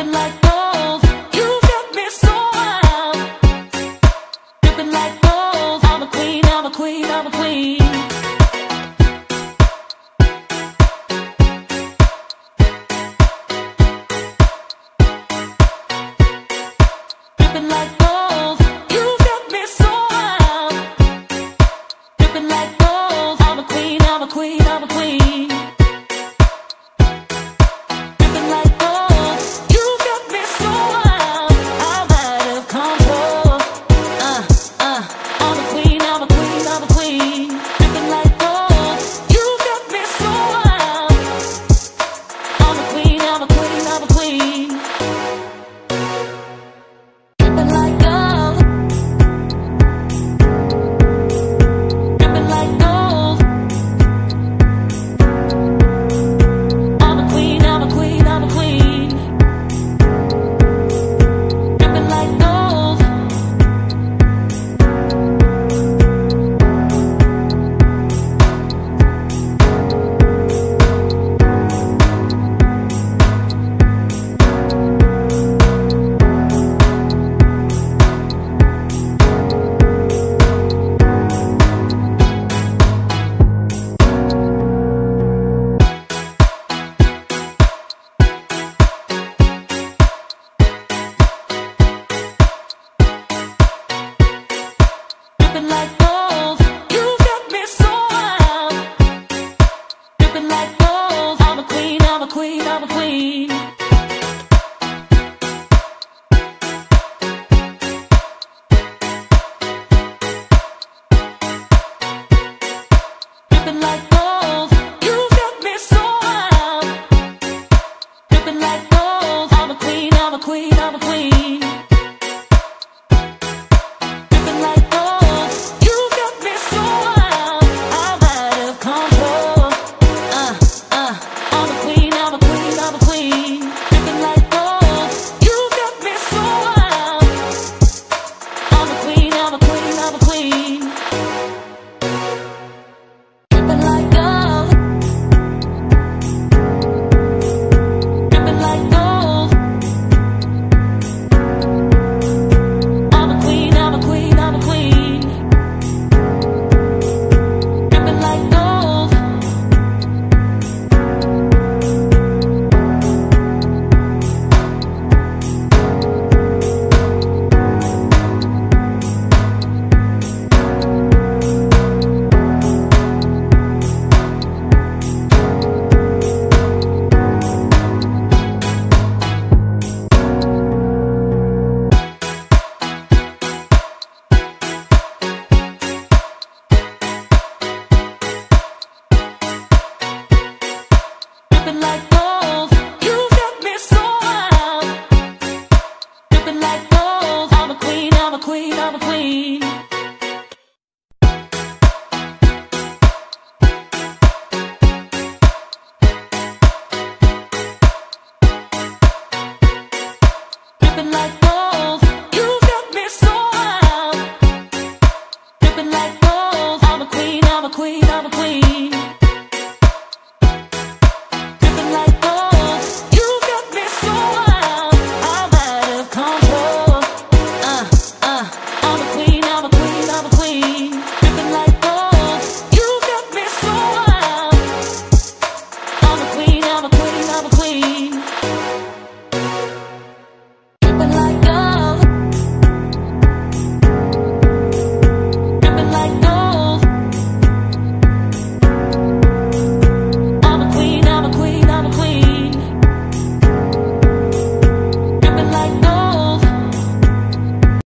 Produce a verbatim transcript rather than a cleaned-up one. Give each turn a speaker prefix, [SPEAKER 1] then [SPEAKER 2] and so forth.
[SPEAKER 1] dripping like gold. You got me so wild, dripping like gold. I'm a queen, I'm a queen, I'm a queen. Dripping like gold. You got me so wild, dripping like gold. I'm a queen, I'm a queen, I'm a queen. Dripping like gold, you got me so wild, dripping like gold. I'm a queen, I'm a queen, I'm a queen. Dripping like gold, you got me so wild, dripping like gold. I'm a queen, I'm a queen, I'm a queen. Dripping like gold, you got me so wild, dripping like gold. I'm a queen, I'm a queen, I'm a queen. Dripping like gold.